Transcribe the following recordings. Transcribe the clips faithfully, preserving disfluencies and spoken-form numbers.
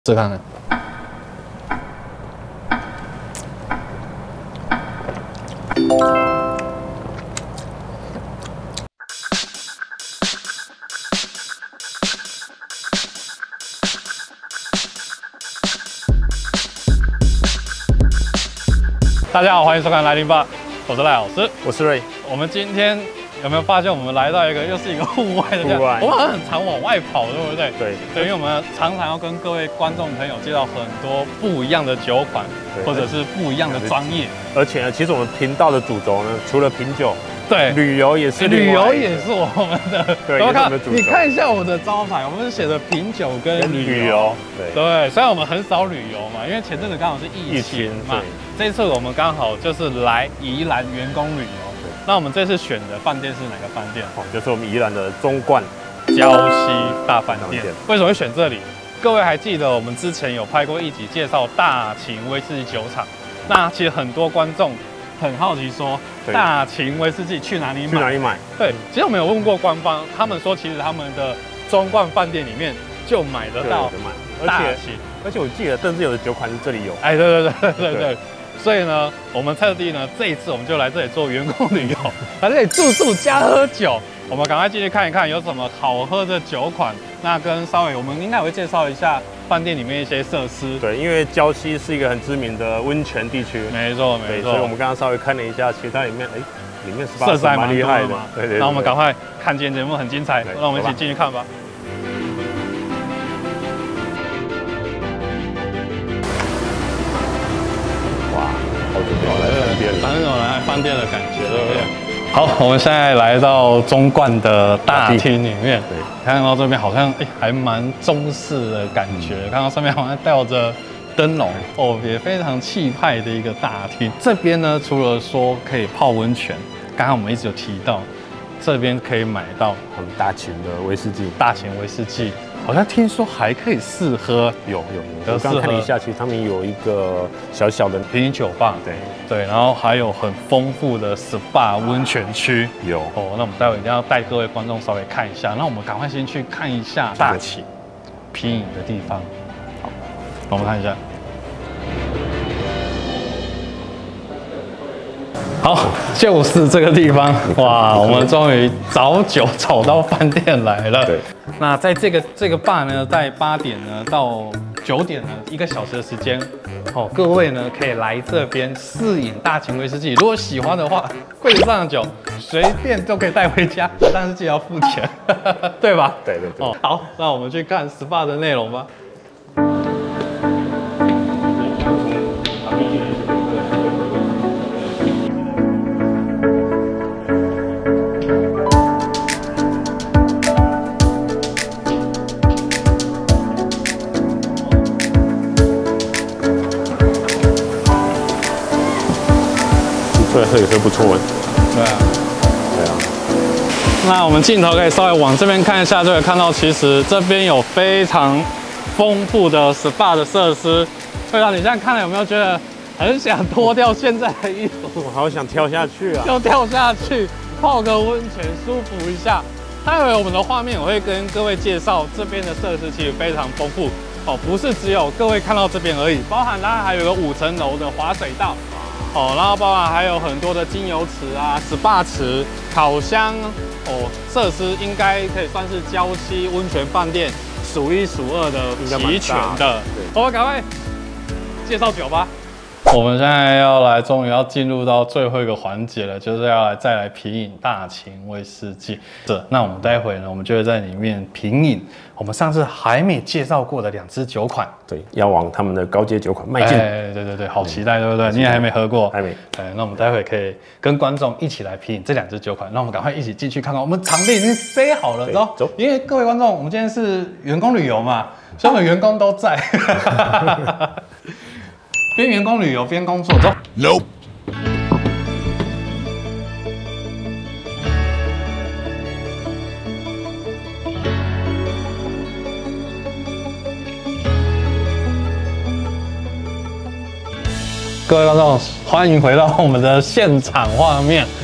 试看看。大家好，欢迎收看来零吧，我是赖老师， 我是瑞。 我们今天有没有发现，我们来到一个又是一个户外的地方？我们好像很常往外跑，对不对？ 对对，因为我们常常要跟各位观众朋友介绍很多不一样的酒款，或者是不一样的专业。 而且呢，其实我们频道的主轴呢，除了品酒， 对， 旅游也是， 旅游也是我们的。 对，也是我们的主轴。 你看一下我的招牌，我们是写的品酒跟旅游。 对对，虽然我们很少旅游嘛，因为前阵子刚好是疫情嘛。这一次我们刚好就是来宜兰员工旅游。那我们这次选的饭店是哪个饭店？ 哦，就是我们宜兰的中冠礁溪大饭店。为什么会选这里？各位还记得我们之前有拍过一集介绍大秦威士忌酒厂？那其实很多观众很好奇说，大秦威士忌去哪里买？ 去哪里买？ 对，其实我们有问过官方，他们说其实他们的中冠饭店里面就买得到大秦， 而且我记得甚至有的酒款是这里有。 哎，对对对对对。所以呢，我们特地呢，这一次我们就来这里做员工旅游，来这里住宿加喝酒。我们赶快进去看一看有什么好喝的酒款。那跟稍微我们应该也会介绍一下饭店里面一些设施。 对，因为礁溪是一个很知名的温泉地区。 没错没错。 所以我们刚刚稍微看了一下，其实它里面哎，里面设施还蛮厉害的。 对对。 那我们赶快看今天节目很精彩，让我们一起进去看吧。反正有来饭店的感觉，对不对？好，我们现在来到中冠的大厅里面，对，看到这边好像哎、欸、还蛮中式的感觉，看到上面好像吊着灯笼哦，也非常气派的一个大厅。这边呢，除了说可以泡温泉，刚刚我们一直有提到，这边可以买到很大秦的威士忌， 大秦威士忌。好像听说还可以试喝， 有有，我刚看了一下，其实他们有一个小小的品饮酒吧，对对，然后还有很丰富的 S P A 温泉区， 有哦。那我们待会一定要带各位观众稍微看一下，那我们赶快先去看一下大秦品饮的地方。好，我们看一下。好，就是这个地方哇！我们终于找酒找到饭店来了。对，那在这个这个 bar 呢，在八点呢到九点呢，一个小时的时间，哦，各位呢可以来这边试饮大秦威士忌。如果喜欢的话，柜子上的酒随便都可以带回家，但是记得要付钱，对吧？ 对对对。 哦，好，那我们去看 S P A 的内容吧。 对，这也是不错的。 对啊， 对啊。 那我们镜头可以稍微往这边看一下，就会看到其实这边有非常丰富的 S P A 的设施。会让你现在看了有没有觉得很想脱掉现在的衣服？ 我好想跳下去啊！ 要跳下去泡个温泉，舒服一下。待会我们的画面我会跟各位介绍这边的设施其实非常丰富哦，不是只有各位看到这边而已，包含它还有个五层楼的滑水道。哦，然后包含还有很多的精油池啊、S P A 池、烤箱哦，设施应该可以算是礁溪温泉饭店数一数二的齐全的。我们赶快介绍酒吧。我们现在要来，终于要进入到最后一个环节了，就是要来再来品饮大秦威士忌。是，那我们待会呢，我们就会在里面品饮我们上次还没介绍过的两支酒款。 对，要往他们的高阶酒款迈进。 哎，对对对，好期待，对不对？你也还没喝过， 还没。 哎，那我们待会可以跟观众一起来品饮这两支酒款。那我们赶快一起进去看看，我们场地已经塞好了，走走。因为各位观众，我们今天是员工旅游嘛，所以我们员工都在。边员工旅游边工作，走。Nope。各位观众，欢迎回到我们的现场画面。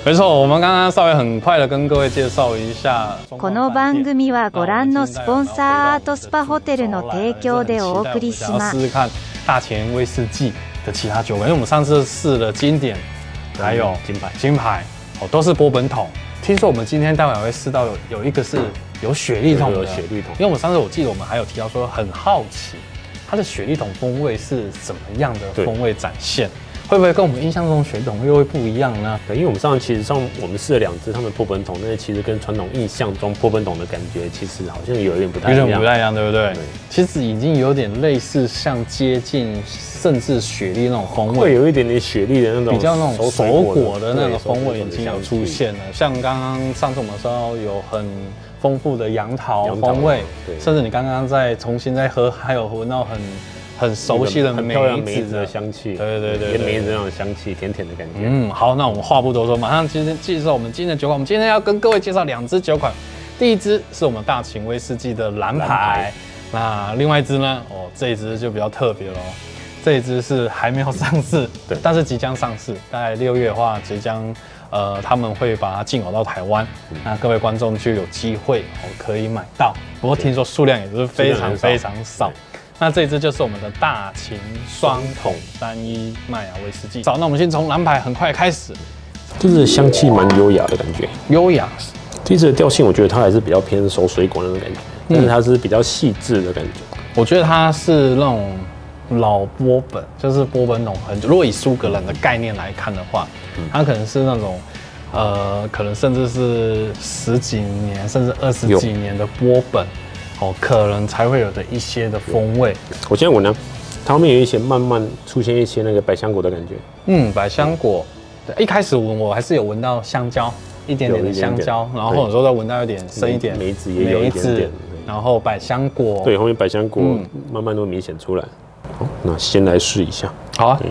没错，我们刚刚稍微很快的跟各位介绍一下。 この番組はご覧のスポンサーアートスパホテルの提供でお送りします。 试试看大前威士忌的其他酒款，因为我们上次试了经典，还有金牌， 金牌哦，都是波本桶。听说我们今天待会还会试到有有一个是有雪莉桶的， 有雪莉桶。 因为我们上次我记得我们还有提到说很好奇，它的雪莉桶风味是怎么样的风味展现？会不会跟我们印象中的雪莉桶又会不一样呢？ 对，因为我们上次其实上我们试了两支他们波本桶，那其实跟传统印象中波本桶的感觉，其实好像有一点不太一样， 有点不太一样，对不对？ 对， 其实已经有点类似，像接近甚至雪莉那种风味， 会有一点点雪莉的那种比较那种手果的那个风味已经有出现了。像刚刚上次我们说有很丰富的杨桃风味，甚至你刚刚再重新再喝，还有闻到很。很熟悉的梅子的香气， 对对对， 梅子那种香气，甜甜的感觉。 嗯，好，那我们话不多说，马上今天介绍我们今天的酒款。我们今天要跟各位介绍两支酒款，第一支是我们大秦威士忌的蓝牌，那另外一支呢，哦，这一支就比较特别了，这一支是还没有上市，对，但是即将上市，大概六月的话，即将呃他们会把它进口到台湾，嗯、那各位观众就有机会哦可以买到，不过听说数量也是非常非常少。那这一支就是我们的大秦双桶单一麦芽威士忌。好，那我们先从蓝牌很快开始， 就是香气蛮优雅的感觉， 优雅。 这支的调性我觉得它还是比较偏熟水果那种感觉，但是它是比较细致的感觉。 我觉得它是那种老波本，就是波本桶很久。如果以苏格兰的概念来看的话，它可能是那种呃，可能甚至是十几年甚至二十几年的波本。哦，可能才会有的一些的风味。 我现在闻呢，它后面有一些慢慢出现一些那个百香果的感觉。 嗯，百香果。对，一开始闻我还是有闻到香蕉，一点点的香蕉，然后有时候再闻到有点深一点梅子也有一点点， 然后百香果。 对，后面百香果慢慢都明显出来。好，那先来试一下。 好啊。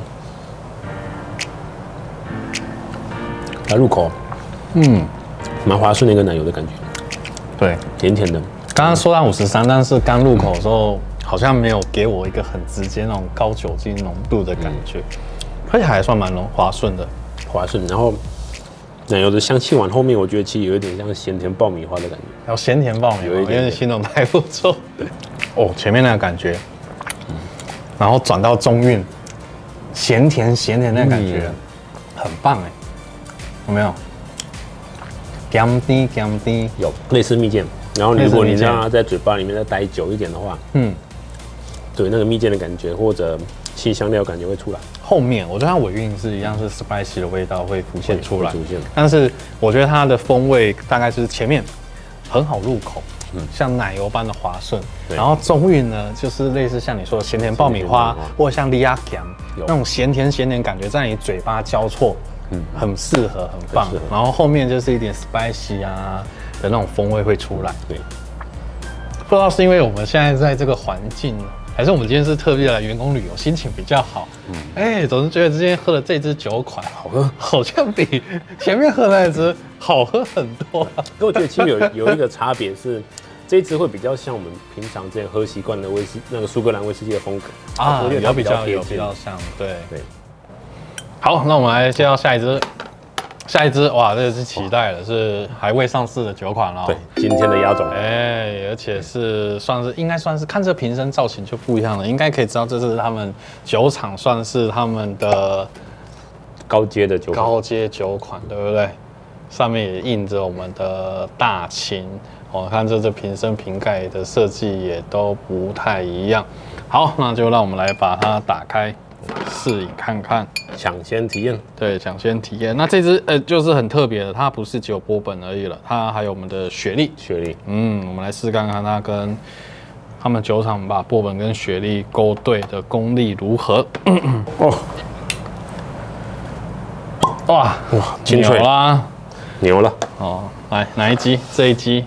来入口，嗯，蛮滑顺的一个奶油的感觉。对，甜甜的。 刚刚说到五十三，但是刚入口的时候好像没有给我一个很直接那种高酒精浓度的感觉，而且还算蛮滑顺的， 滑顺。然后奶油的香气往后面，我觉得其实有一点像咸甜爆米花的感觉， 有咸甜爆米花，有一点形容还不错。对，哦，前面那个感觉，然后转到中韵，咸甜咸甜那个感觉，嗯、很棒哎，有没有？甘甜甘甜， 有类似蜜饯。然后，如果你让它在嘴巴里面再待久一点的话，嗯，对，那个蜜饯的感觉或者新香料感觉会出来。 后面我觉得它尾韵是一样，是 spicy 的味道会浮现出来。 出现。 但是我觉得它的风味大概是前面很好入口，嗯，像奶油般的滑顺。然后中韵呢，就是类似像你说的咸甜爆米花，或者像利亚甘那种咸甜咸甜感觉在你嘴巴交错，嗯，很适合，很棒。然后后面就是一点 spicy 啊。的那种风味会出来，对，不知道是因为我们现在在这个环境，还是我们今天是特别来员工旅游，心情比较好。嗯，哎，总是觉得之前喝的这支酒款好喝，好像比前面喝的那支好喝很多。 可我觉得其实有有一个差别是，这一支会比较像我们平常之前喝习惯的威士那个苏格兰威士忌的风格啊，有比较有比较像，对对。好，那我们来介绍下一支。下一支哇，这个是期待的，是还未上市的酒款了。 对，今天的压轴。 哎，而且是算是应该算是看这瓶身造型就不一样了，应该可以知道这是他们酒厂算是他们的高阶的酒款， 高阶酒款，对不对？上面也印着我们的大秦哦，看这这瓶身瓶盖的设计也都不太一样。好，那就让我们来把它打开。试饮看看， 抢先体验。 对，抢先体验。那这支呃就是很特别的，它不是只有波本而已了，它还有我们的雪莉。 雪莉， 嗯，我们来试看看它跟他们酒厂把波本跟雪莉勾兑的功力如何。哦，哇哇，清脆啦， 牛了。 哦，来哪一支？这一支。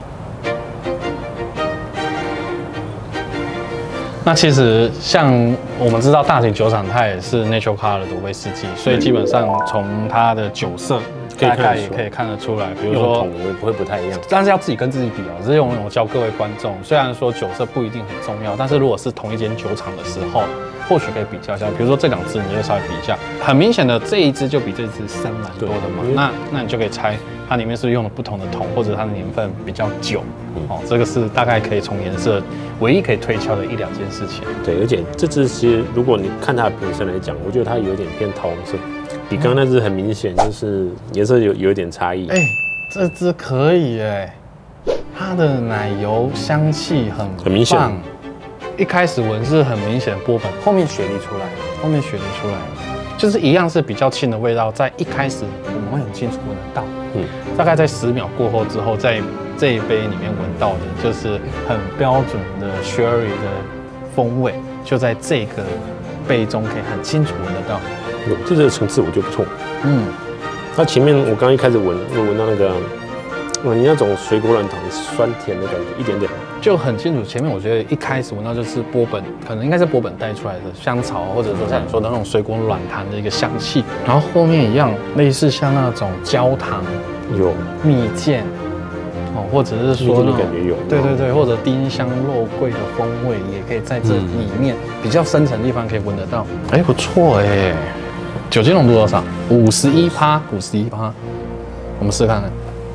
那其实像我们知道大秦酒厂，它也是 Natural Color 的威士忌，所以基本上从它的酒色大概也可以看得出来。比如说， 桶也不会不太一样， 但是要自己跟自己比哦。这是我教各位观众，虽然说酒色不一定很重要，但是如果是同一间酒厂的时候，或许可以比较一下。比如说这两支，你就稍微比一下，很明显的这一支就比这支深蛮多的嘛。那那你就可以猜它里面是不是用了不同的桶，或者它的年份比较久。哦，这个是大概可以从颜色唯一可以推敲的一两件事情。 对，而且这支其实如果你看它的瓶身来讲，我觉得它有点偏桃红色，比刚刚那支很明显就是颜色有有一点差异。 哎、欸，这支可以哎、欸，它的奶油香气很很明显。 一开始闻是很明显的波本，后面雪梨出来了，后面雪梨出来了，就是一样是比较轻的味道，在一开始我们会很清楚闻得到，嗯，大概在十秒过后之后，在这一杯里面闻到的就是很标准的 Sherry 的风味，就在这个杯中可以很清楚闻得到。 有这个层次我觉得不错， 嗯， 那前面我刚刚一开始闻，我闻到那个，哇，你那种水果软糖酸甜的感觉一点点。 就很清楚，前面我觉得一开始闻到就是波本，可能应该是波本带出来的香草，或者说像你说的那种水果软糖的一个香气，然后后面一样类似像那种焦糖、 有蜜饯，哦，或者是说那种感觉有， 对对对，或者丁香肉桂的风味也可以在这里面、嗯、比较深层的地方可以闻得到，哎，不错哎，酒精浓度多少？五十一趴，五十一趴，我们试看看。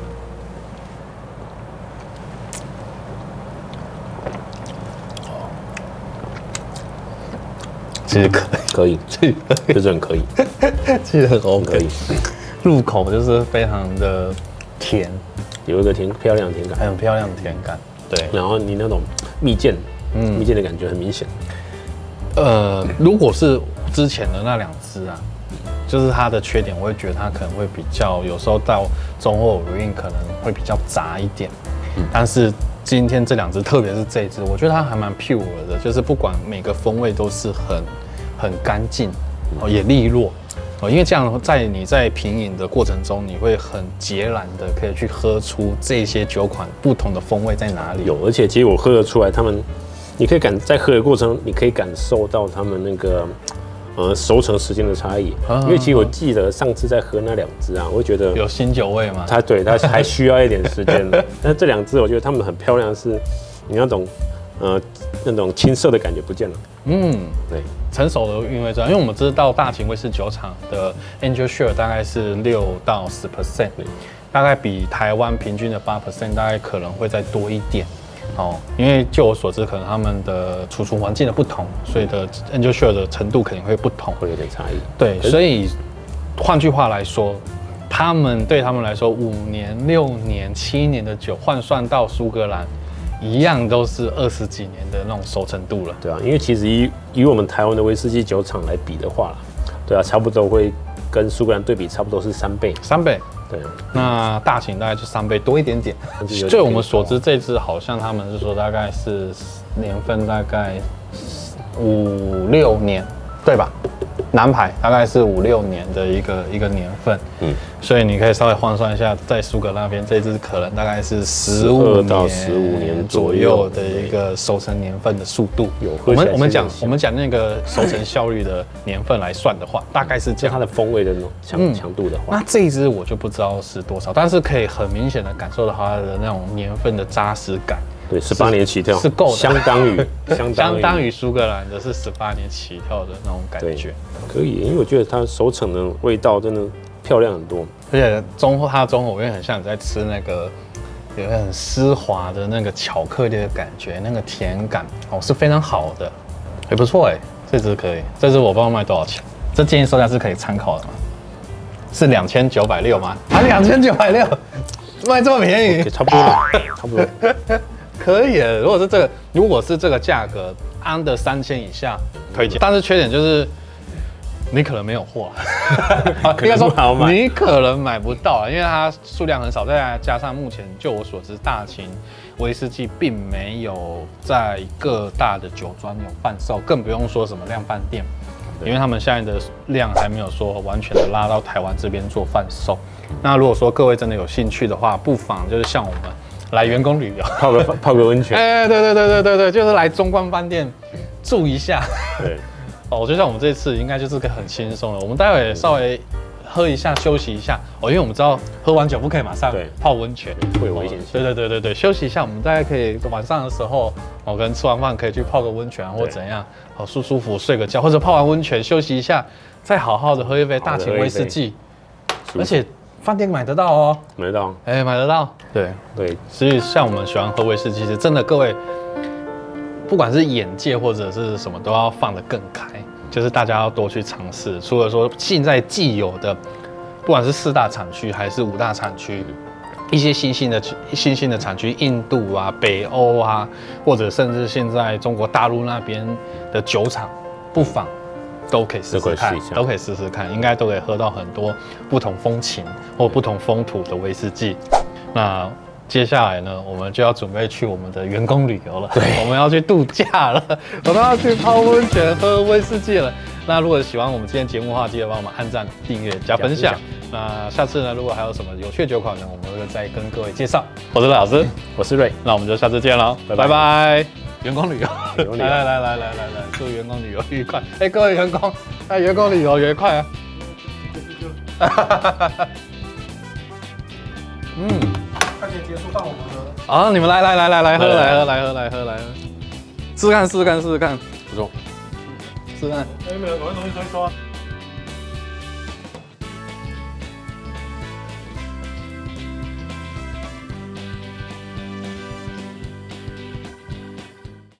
其实可以， 可以，就是很可以， 其实很 OK， 入口就是非常的甜， 有一个甜漂亮的甜感， 很漂亮的甜感，对。 然后你那种蜜饯，嗯，蜜饯的感觉很明显。 呃，如果是之前的那两支啊，就是它的缺点，我会觉得它可能会比较，有时候到中后乳韵可能会比较杂一点，嗯，但是。今天这两支，特别是这一支，我觉得它还蛮 pure 的，就是不管每个风味都是很很干净，哦，也利落，哦，因为这样在你在品饮的过程中，你会很截然的可以去喝出这些酒款不同的风味在哪里。 有，而且其实我喝得出来，他们，你可以感在喝的过程，你可以感受到他们那个。呃，熟成时间的差异，因为其实我记得上次在喝那两支啊，我会觉得有新酒味吗？ 它对它还需要一点时间，但是这两支我觉得它们很漂亮，是你那种呃那种青涩的感觉不见了。嗯，对， 成熟的韵味这样，因为我们知道大秦威士酒厂的 Angel Share 大概是六到十 percent， 大概比台湾平均的八 percent 大概可能会再多一点。哦，因为就我所知，可能他们的储存环境的不同，所以的 Angel Share 的程度肯定会不同， 会有点差异。 对，所以换句话来说，他们对他们来说，五年、六年、七年的酒换算到苏格兰，一样都是二十几年的那种熟成度了。 对啊，因为其实以以我们台湾的威士忌酒厂来比的话，对啊，差不多会跟苏格兰对比，差不多是三倍。 三倍。 对， 那大秦大概就三倍多一点点。就我们所知，这支好像他们是说大概是年份大概五六年，对吧？南牌大概是五六年的一个一个年份，嗯，所以你可以稍微换算一下，在苏格兰那边这支可能大概是十五到十五年左右的一个熟成年份的速度。 有， 我们我们讲我们讲那个熟成效率的年份来算的话，大概是这样。 它的风味的那种强强度的话， 那这一支我就不知道是多少，但是可以很明显的感受到它的那种年份的扎实感。 对，十八年起跳是够的， 相当于相相当于苏格兰的是十八年起跳的那种感觉。 可以，因为我觉得它熟成的味道真的漂亮很多， 而且中后它的中后味很像你在吃那个有一个很丝滑的那个巧克力的感觉，那个甜感哦是非常好的，也不错哎，这支可以，这支我不知道卖多少钱，这建议售价是可以参考的吗？是两千九百六吗？啊，两千九百六，卖这么便宜， okay, 差不多了，差不多。 可以，如果是这个，如果是这个价格，under 三千以下推荐，但是缺点就是你可能没有货，应该说你可能买不到，因为它数量很少，再加上目前就我所知，大秦威士忌并没有在各大的酒庄有贩售，更不用说什么量贩店，因为他们现在的量还没有说完全的拉到台湾这边做贩售。那如果说各位真的有兴趣的话，不妨就是像我们。来员工旅游， 泡个泡个温泉。 哎，对对对对对对，就是来中关饭店住一下。 对， 哦，就像我们这次应该就是个很轻松的，我们待会稍微喝一下休息一下哦，因为我们知道喝完酒不可以马上泡温泉， 会有危险性。 对对对对对，休息一下，我们大概可以晚上的时候哦，可能吃完饭可以去泡个温泉或怎样，好舒舒服睡个觉，或者泡完温泉休息一下，再好好的喝一杯大秦威士忌，而且饭店买得到哦， 买得到， 哎，买得到，对对，所以像我们喜欢喝威士忌，其实真的各位，不管是眼界或者是什么，都要放得更开。就是大家要多去尝试，除了说现在既有的，不管是四大产区还是五大产区，一些新兴的新兴的产区，印度啊、北欧啊，或者甚至现在中国大陆那边的酒厂，不妨都可以试试看，都可以试试看，应该都可以喝到很多不同风情或不同风土的威士忌。那接下来呢，我们就要准备去我们的员工旅游了。对，我们要去度假了，我们要去泡温泉、喝威士忌了。那如果喜欢我们今天节目的话，记得帮我们按赞、订阅、加分享。那下次呢，如果还有什么有趣的酒款呢，我们会再跟各位介绍。我是赖老师， 我是瑞， 那我们就下次见喽，拜拜。员工旅游，来来来来来来来，祝员工旅游愉快。哎，各位员工，哎，员工旅游愉快啊！嗯。快点结束到我们的啊！你们来来来来来喝来喝来喝来喝来喝，试试看试试看试试看， 不错， 试试看。 有没有有东西说一说？